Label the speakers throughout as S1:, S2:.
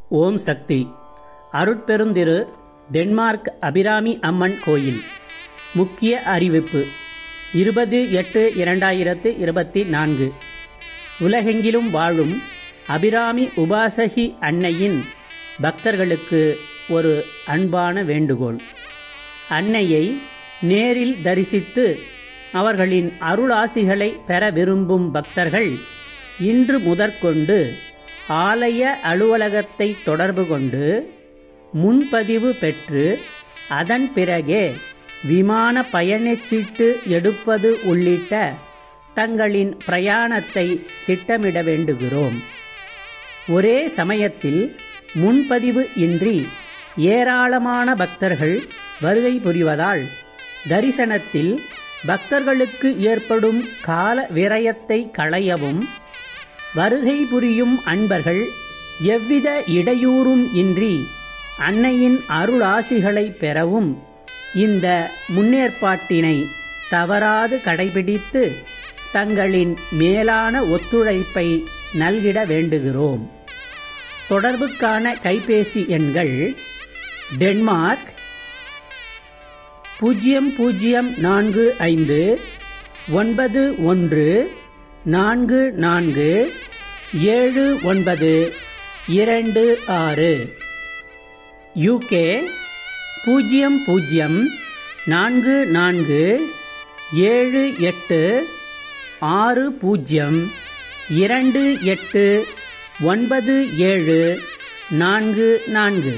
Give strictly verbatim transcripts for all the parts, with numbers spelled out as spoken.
S1: ஓம் சக்தி. அருட்பெருந்திரு Denmark Abirami அம்மன் கோயில். முக்கிய அறிவிப்பு: இருபது எட்டு இரண்டாயிரத்து இருபத்தி நான்கு. உலகெங்கிலும் வாழும் அபிராமி உபாசகி அன்னையின் பக்தர்களுக்கு ஒரு அன்பான வேண்டுகோள். அன்னையை நேரில் தரிசித்து அவர்களின் அருளாசிகளை பெற விரும்பும் பக்தர்கள் இன்று முதற்கொண்டு ஆலய அலுவலகத்தை தொடர்பு கொண்டு முன்பதிவு பெற்று அதன் பிறகே விமான பயணச்சீட்டு எடுப்பது உள்ளிட்ட தங்களின் பிரயாணத்தை திட்டமிட வேண்டுகிறோம். ஒரே சமயத்தில் முன்பதிவு இன்றி ஏராளமான பக்தர்கள் வருகை புரிவதால் தரிசனத்தில் பக்தர்களுக்கு ஏற்படும் கால விரயத்தை களையவும், வருகை புரியும் அன்பர்கள் எவ்வித இடையூறும் இன்றி அன்னையின் அருளாசிகளை பெறவும் இந்த முன்னேற்பாட்டினை தவறாது கடைபிடித்து தங்களின் மேலான ஒத்துழைப்பை நல்கிட வேண்டுகிறோம். தொடர்புக்கான கைபேசி எண்கள்: டென்மார்க் பூஜ்ஜியம் பூஜ்ஜியம் நான்கு ஐந்து ஒன்பது ஒன்று நான்கு நான்கு ஏழு ஒன்பது இரண்டு ஆறு. யூகே பூஜ்ஜியம் பூஜ்ஜியம் நான்கு நான்கு ஏழு எட்டு ஆறு பூஜ்ஜியம் இரண்டு எட்டு ஒன்பது ஏழு நான்கு நான்கு.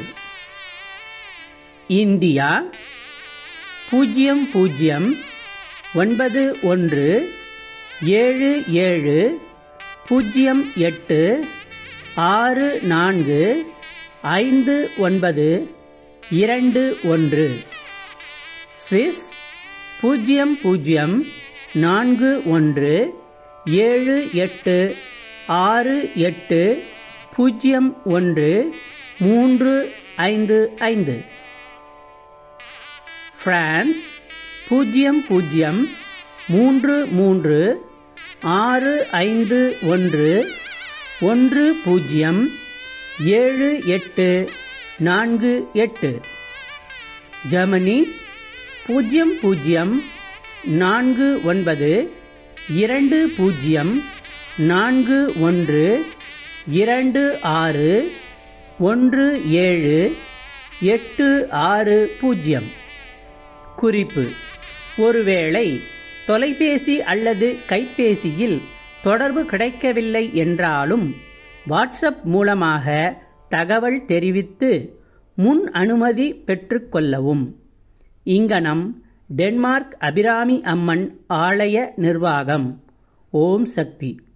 S1: இந்தியா பூஜ்ஜியம் பூஜ்ஜியம் ஒன்பது ஒன்று ஏழு ஏழு பூஜ்ஜியம் எட்டு ஆறு நான்கு ஐந்து ஒன்பது இரண்டு ஒன்று. சுவிஸ் பூஜ்ஜியம் பூஜ்ஜியம் நான்கு ஒன்று ஏழு எட்டு ஆறு எட்டு பூஜ்ஜியம் ஒன்று மூன்று ஐந்து ஐந்து. பிரான்ஸ் பூஜ்ஜியம் பூஜ்ஜியம் மூன்று மூன்று ஆறு ஐந்து ஒன்று ஒன்று பூஜ்ஜியம் ஏழு எட்டு நான்கு எட்டு. ஜெர்மனி பூஜ்ஜியம் பூஜ்ஜியம் நான்கு ஒன்பது இரண்டு பூஜ்ஜியம் நான்கு ஒன்று இரண்டு ஆறு ஒன்று ஏழு எட்டு ஆறு பூஜ்ஜியம். குறிப்பு: ஒருவேளை தொலைபேசி அல்லது கைபேசியில் தொடர்பு கிடைக்கவில்லை என்றாலும் வாட்ஸ்அப் மூலமாக தகவல் தெரிவித்து முன் அனுமதி பெற்றுக்கொள்ளவும். இங்கனம்: டென்மார்க் அபிராமி அம்மன் ஆலய நிர்வாகம். ஓம் சக்தி.